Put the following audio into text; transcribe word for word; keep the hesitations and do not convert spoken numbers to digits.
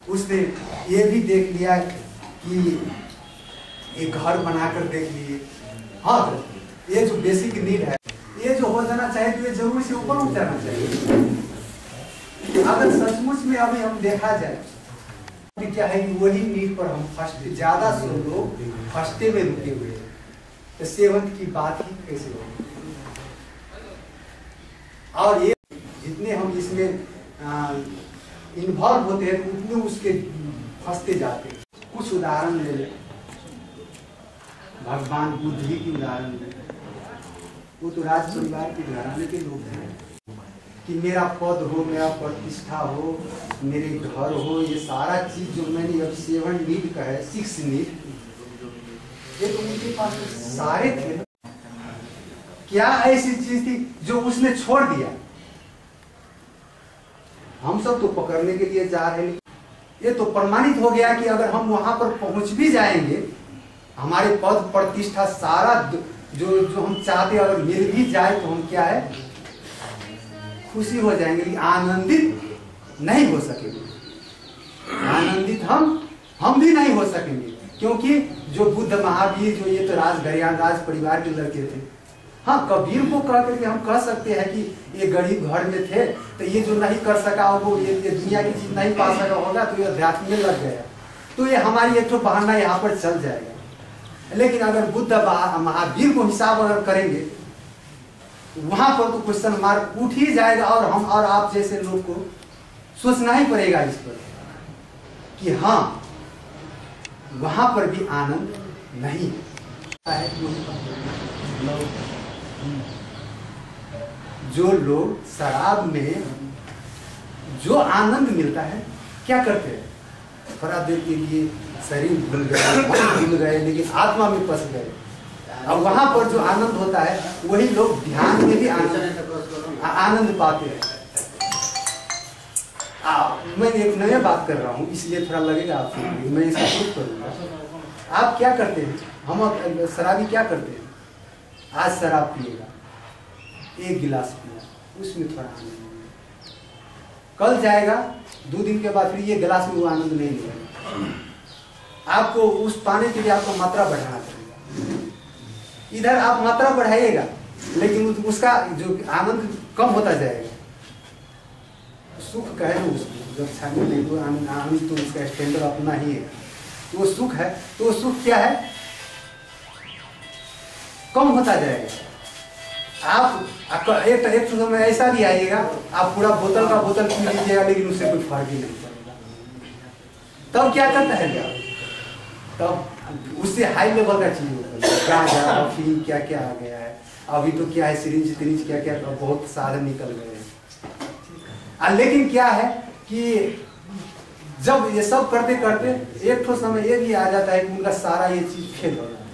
उसने ये भी देख लिया कि एक घर बनाकर देख लिए। हाँ, ये जो बेसिक नीड है ये जो हो जाना चाहिए तो ये जरूर से ऊपर उठ जाना चाहिए। अगर सचमुच में अभी हम देखा जाए तो क्या है कि वही नीड पर हम फर्स्ट ज्यादा सो लोग फर्स्टे में रुके हुए हैं, तो सेवंत की बात ही कैसे होगी। और ये जितने हम इसमें इन्वॉल्व होते हैं उतने उसके फंसते जाते हैं। कुछ उदाहरण ले लें, भगवान बुद्ध ही की उदाहरण ले, वो तो राज परिवार के घराने के लोग हैं कि मेरा पद हो, मेरा प्रतिष्ठा हो, मेरे घर हो, ये सारा चीज जो मैंने अब सेवन नीड का है, सिक्स नीड, ये तो उनके पास सारे थे। क्या ऐसी चीज थी जो उसने छोड़ दिया? हम सब तो पकड़ने के लिए जा रहे हैं। ये तो प्रमाणित हो गया कि अगर हम वहां पर पहुंच भी जाएंगे, हमारे पद प्रतिष्ठा सारा जो जो हम चाहते हैं अगर मिल भी जाए तो हम क्या है, खुशी हो जाएंगे, लेकिन आनंदित नहीं हो सकेंगे। आनंदित हम हम भी नहीं हो सकेंगे, क्योंकि जो बुद्ध महावीर जो ये तो राज गरियान राज परिवार के लड़के थे। हाँ, कबीर को कह करके हम कह सकते हैं कि ये गरीब घर में थे, तो ये जो नहीं कर सका वो ये, ये दुनिया की चीज नहीं पा सका होगा तो ये अध्यात्म में लग गया, तो ये हमारी एक तो बहाना यहाँ पर चल जाएगा। लेकिन अगर बुद्ध महावीर को हिसाब अगर करेंगे वहां पर तो क्वेश्चन मार्क उठ ही जाएगा, और हम और आप जैसे लोग को सोचना ही पड़ेगा इस पर कि हाँ वहां पर भी आनंद नहीं है। जो लोग शराब में जो आनंद मिलता है क्या करते हैं, थोड़ा देर के लिए शरीर भूल गए, भूल गए, लेकिन आत्मा में फंस गए। और वहां पर जो आनंद होता है वही लोग ध्यान में भी आनंद आनंद पाते हैं। मैं एक नया बात कर रहा हूँ इसलिए थोड़ा लगेगा आपको, मैं इसका प्रूफ करूंगा। आप क्या करते हैं, हम शराबी क्या करते हैं, आज शराब पिएगा, एक गिलास पिया, उसमें थोड़ा आनंद, कल जाएगा दो दिन के बाद फिर ये गिलास में वो आनंद नहीं मिलेगा। आपको उस पाने के लिए आपको मात्रा बढ़ाना पड़ेगा। इधर आप मात्रा बढ़ाइएगा लेकिन उसका जो आनंद कम होता जाएगा। सुख कहे ना उसको, जब छाने नहीं तो आनंद तो उसका स्टैंडर्ड अपना ही है, तो वो सुख है, तो वो सुख क्या है, कम होता जाएगा। आप एक एक समय ऐसा भी आइएगा आप पूरा बोतल का बोतल पी लीजिएगा लेकिन उससे कोई फर्क ही नहीं पड़ेगा। तब क्या करता है क्या, तब उससे हाई लेवल का चीज होता है, गांजा अफीम क्या क्या आ गया है, अभी तो क्या है सिरिंज तिरिंज क्या क्या बहुत साधन निकल गए हैं। लेकिन क्या है कि जब ये सब करते करते एक ठो समय ये भी आ जाता है कि उनका सारा ये चीज फेल हो जाता है।